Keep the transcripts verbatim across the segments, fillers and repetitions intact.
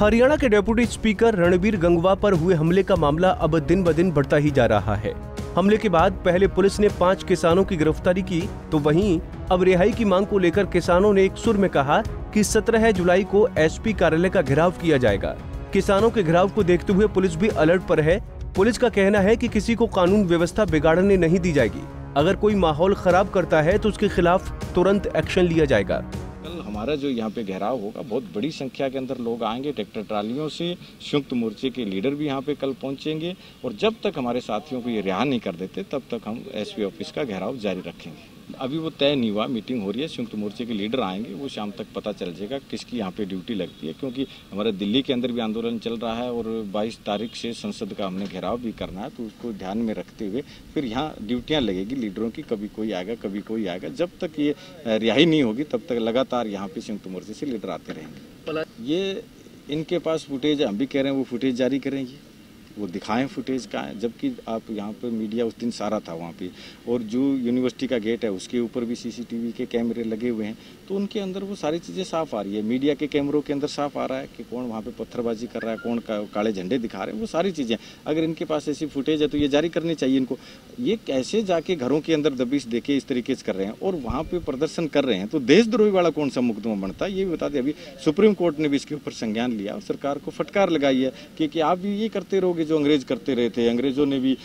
हरियाणा के deputy speaker Ranbir Gangwa पर हुए हमले का मामला अब दिन ब दिन बढ़ता ही जा रहा है। हमले के बाद पहले पुलिस ने पांच किसानों की गिरफ्तारी की, तो वहीं अब रिहाई की मांग को लेकर किसानों ने एक सुर में कहा कि सत्रह जुलाई को एसपी कार्यालय का घेराव किया जाएगा। किसानों के घेराव को देखते हुए पुलिस भी अलर्ट पर है। पुलिस का कहना है कि किसी को कानून व्यवस्था बिगाड़ने नहीं दी जाएगी। अगर कोई माहौल खराब करता है तो उसके खिलाफ तुरंत एक्शन लिया जाएगा। कल हमारा जो यहाँ पे घेराव होगा, बहुत बड़ी संख्या के अंदर लोग आएंगे ट्रैक्टर ट्रालियों से। संयुक्त मोर्चे के लीडर भी यहाँ पे कल पहुँचेंगे और जब तक हमारे साथियों को ये रिहा नहीं कर देते तब तक हम एसपी ऑफिस का घेराव जारी रखेंगे। अभी वो तय नहीं हुआ, मीटिंग हो रही है, संयुक्त मोर्चे के लीडर आएंगे, वो शाम तक पता चल जाएगा किसकी यहाँ पे ड्यूटी लगती है, क्योंकि हमारे दिल्ली के अंदर भी आंदोलन चल रहा है और बाईस तारीख से संसद का हमने घेराव भी करना है, तो उसको ध्यान में रखते हुए फिर यहाँ ड्यूटियाँ लगेगी लीडरों की। कभी कोई आएगा, कभी कोई आएगा। जब तक ये रिहाई नहीं होगी तब तक लगातार यहाँ पे संयुक्त मोर्चे से लीडर आते रहेंगे। ये इनके पास फुटेज है, हम भी कह रहे हैं वो फुटेज जारी करेंगे, वो दिखाएं फुटेज का है। जबकि आप यहाँ पे मीडिया उस दिन सारा था वहाँ पे, और जो यूनिवर्सिटी का गेट है उसके ऊपर भी सीसीटीवी के कैमरे लगे हुए हैं, तो उनके अंदर वो सारी चीज़ें साफ आ रही है। मीडिया के कैमरों के अंदर साफ आ रहा है कि कौन वहाँ पे पत्थरबाजी कर रहा है, कौन का, काले झंडे दिखा रहे हैं, वो सारी चीज़ें। अगर इनके पास ऐसी फुटेज है तो ये जारी करनी चाहिए इनको। ये कैसे जाके घरों के अंदर दबिश देके इस तरीके से कर रहे हैं और वहाँ पे प्रदर्शन कर रहे हैं, तो देशद्रोही वाला कौन सा मुकदमा बनता है ये भी बता दें। अभी सुप्रीम कोर्ट ने भी इसके ऊपर संज्ञान लिया और सरकार को फटकार लगाई है कि, कि आप भी ये करते रहोगे जो अंग्रेज करते रहे थे। अंग्रेजों ने भी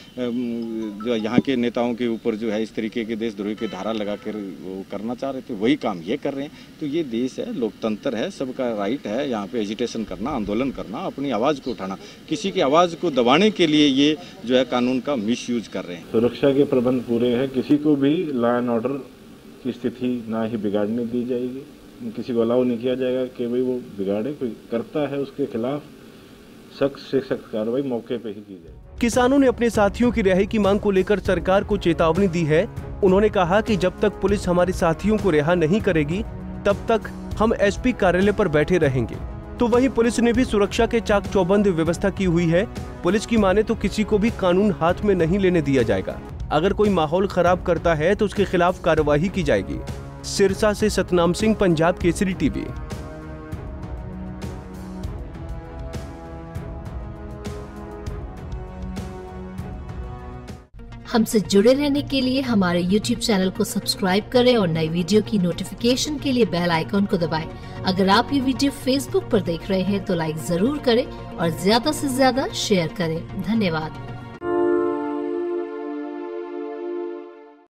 जो यहाँ के नेताओं के ऊपर जो है इस तरीके के देशद्रोही की धारा लगा कर वो करना चाह रहे थे, वही काम ये कर रहे हैं। तो ये देश है, लोकतंत्र है, सबका राइट है यहाँ पे एजिटेशन करना, आंदोलन करना, अपनी आवाज़ को उठाना। किसी की आवाज़ को दबाने के लिए ये जो है कानून का मिसयूज कर रहे हैं। सुरक्षा के प्रबंध पूरे हैं, किसी को भी लॉ एंड ऑर्डर की स्थिति ना ही बिगाड़ने दी जाएगी। किसी को अलाउ नहीं किया जाएगा कि भाई वो बिगाड़े। कोई करता है उसके खिलाफ सख्त से सख्त कार्रवाई मौके पे ही की जाए। किसानों ने अपने साथियों की रिहाई की मांग को लेकर सरकार को चेतावनी दी है। उन्होंने कहा कि जब तक पुलिस हमारे साथियों को रिहा नहीं करेगी तब तक हम एसपी कार्यालय पर बैठे रहेंगे। तो वहीं पुलिस ने भी सुरक्षा के चाक चौबंद व्यवस्था की हुई है। पुलिस की माने तो किसी को भी कानून हाथ में नहीं लेने दिया जाएगा। अगर कोई माहौल खराब करता है तो उसके खिलाफ कार्रवाई की जाएगी। सिरसा से सतनाम सिंह, पंजाब केसरी टीवी। हमसे जुड़े रहने के लिए हमारे यूट्यूब चैनल को सब्सक्राइब करें और नई वीडियो की नोटिफिकेशन के लिए बेल आइकॉन को दबाएं। अगर आप ये वीडियो फेसबुक पर देख रहे हैं तो लाइक जरूर करें और ज्यादा से ज्यादा शेयर करें। धन्यवाद।